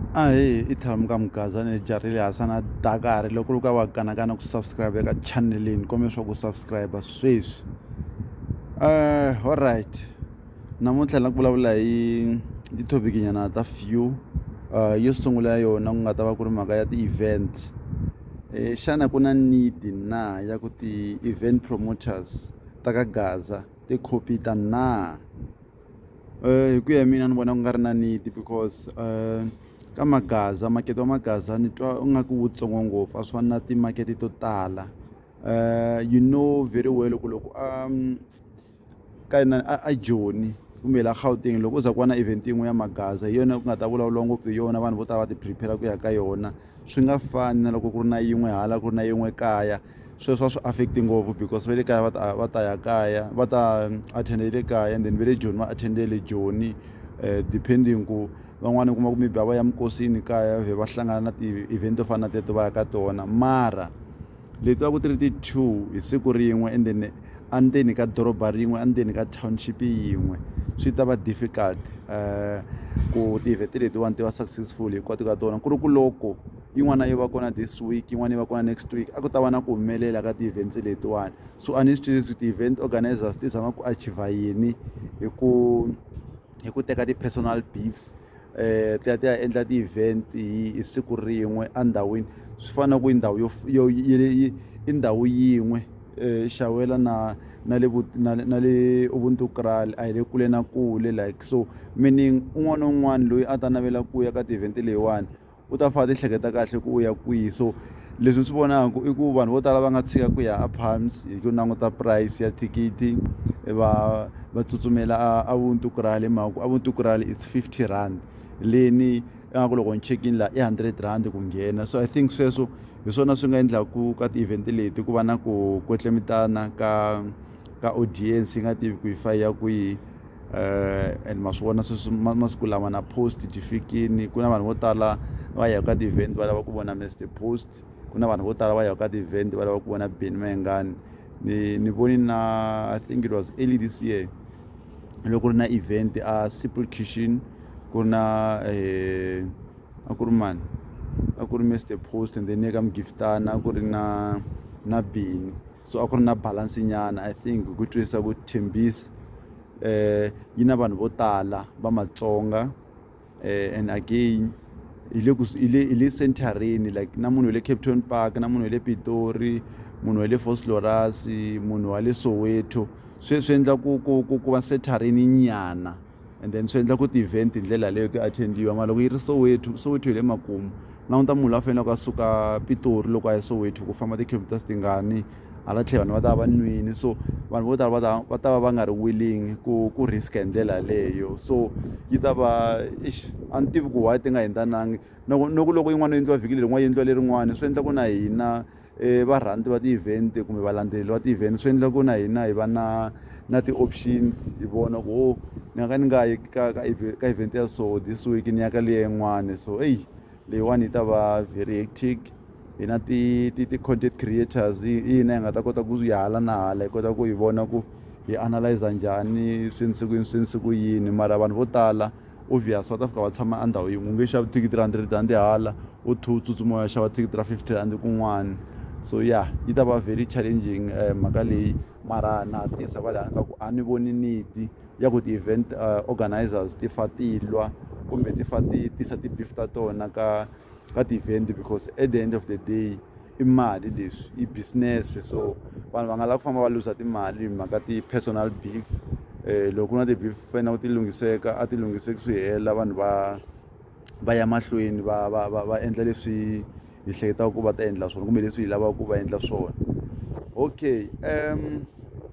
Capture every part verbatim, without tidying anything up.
Ahe ithamuka mgazane jarile hasana dakari loko luka wa kanakana ku subscribe eka channel leyi kombela swa ku subscribe sweswi. Uh, alright, namuntlha na ku vulavula hi hi topic nyana ta few uh, yo sungula yona ku nga ta va ku ri mhaka ya ti-event. Eh, xana ku na need na ya ku ti-event promoters ta ka Gaza ti compete na? Uh, hi ku ya mina ni vona ku nga ri na need because uh, ka magaza makete wa magaza ni twa u nga ku wutsongo ngopfu a swi fani na timakete to tala. Uh, you know very well ku loko um ka ina a Joni kumbe la Gauteng loko u za ku va na event yin'we ya magaza hi yona ku nga ta vulavuriwa ngopfu hi yona vanhu vo tala va ti prepare ku ya ka yona. Swi nga fani na loko ku ri na yin'we hala ku ri na yin'we kaya, sweswo a swi affect ngopfu because va le kaya va ta va ta ya kaya va ta attend le kaya and then va le Joni va attend le Joni, uh, depending ku van'wana kuma ku maybe va ya mikosini kaya ve va hlangana na ti-event to fana na teto va ya ka tona. Mara leti va ku ti ri ti-two hi siku rin'we and then endzeni ka doroba rin'we endzeni ka township yin'we swi ta va difficult uh, ku ti-event letiwani ti va successful hikwati ka tona. Ku ri ku loko yin'wana yi va kona this week yin'wana yi va kona next week a ku ta va na ku humelela ka ti-events letiwani. So a ni swi twisisi ti-event organizers ti zama ku achieve yini hi ku hi ku teka ti-personal beefs eh ti ya ti ya endla ti-event hi siku rin'we endhawini. Swi fana ku ndhawu yo i ndhawu yin'we eh xawela na na le na le Ubuntu Kral a hi le kule na kule like so, meaning un'wana na un'wana loyi a ta navela ku ya ka ti-event leyiwani u ta fane ti hleketa kahle ku u ya kwihi. So leswi swi vonaka i ku vanhu vo tala va nga tshika ku ya a Palms hi ku languta price ya thikithi va va tsutsumela a Ubuntu Kral hi mhaka ku Ubuntu Kral it's fifty rand leni nga ku loko ni check in la i hundred rand ku nghena. So I think sweswo hi swona swi nga endlaku ka ti-event leti ku va na ku kwetlembetana ka ka audience yi nga tivi ku yi fa ya kwihi. Uh, and ma swi vona sweswi masiku lama na post ti fikini ku na vanhu vo tala va ya ka ti-event va lava ku vona Mister Post, ku na vanhu vo tala va ya ka ti-event va lava ku vona Ben Mayengani. ni ni voni na I think it was early this year loko ri na event a Simple Kitchen ku na eh a ku ri mani a ku ri Mister Post and then eka mgiftana ku ri na na Bini. So a ku ri na balance nyana I think ku twisa ku Thembisa eh yi na vanhu vo tala va Matsonga eh and again ile ku ile centerini like na munhu le Cape Town Park na munhu le Pitori munhu le Vosloorus munhu wa le Soweto. Swi swi endla ku ku ku va centerini nyana and then swi endla ku ti-event hi ndlela leyo ti attendiwa. Mara loko yi ri Soweto Soweto hi le makumu languta munhu a fanele ku a suka Pitori loko a ya Soweto ku famba ti-kilometers tingani hala tlhelo vanhu va ta va nwini. So vanhu vo tala va ta va ta va va nga ri willing ku ku risk hi ndlela leyo. So yi ta va a ni tivi ku why ti nga endlanangi no ku loko yin'wana yi endliwa vhiki leri yin'wana yi endliwa lerin'wana swi endla ku na hina varhandzi va ti-event kumbe valandzeleli va ti-event swi endla ku na hina hi va na na ti-options hi vona ku o ni nga ka ni nga yi ka ka event ya so this week ni ya ka leyi yin'wana. So eyi leyiwani yi ta va very hectic. Hi na ti ti ti-content creators hina hi nga ta kota ku yi hala na hala hi kota ku hi vona ku hi analyze njhani swi nsikwini swi nsiku yini. Mara vanhu vo tala obvious va ta fika va tshama endhawu yin'we u nge xavi thikithi ra hundred rand hala u thu tsutsuma ya xava thikithi ra fifty rand kun'wana. So yeah yi ta va very challenging mhaka leyi. Mara na tisa va lani ka ku a ni voni need ya ku ti-event organizers ti fa ti lwa kumbe ti fa ti tisa ti-beef ta tona ka ka ti-event because at the end of the day i mali leswi i business. So vanhu va nga lava ku famba va luza timali hi mhaka ti-personal beef. Eh loko ku na ti-beef fanele ku ti lunghiseka a ti lunghiseki swi hela vanhu va va ya mahlweni va va va va endla leswi hi hleketaka ku va ta endla swona kumbe leswi hi lavaka ku va endla swona. Okay um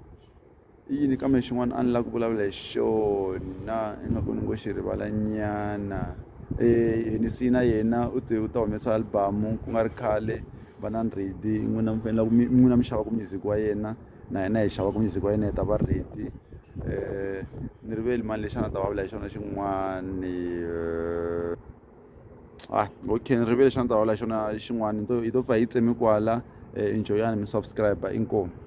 yini kambe xin'wana a ni lava ku vulavula hi xona ingaku ni ngo xi rivala nyana. Eh Henisi na yena u te u ta humesa album ku nga ri khale Banana Ready n'wina mi fanele ku n'wina mi xava ku music wa yena na yena hi xava ku music wa yena hi ta va ready. Eh ni rivele mali lexi a ni ta vulavula hi xona xin'wani ah okay ni rivele lexi a ni ta vulavula hi xona xin'wani hi to pfa hi tsemi kwala. Enjoyani mi subscribe inkomu.